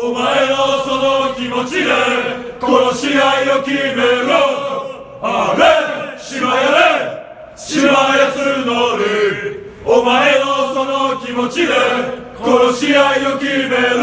お前のその気持ちで殺し合いを決めろ。あれしまやれしまやつのり、お前のその気持ちで殺し合いを決めろ。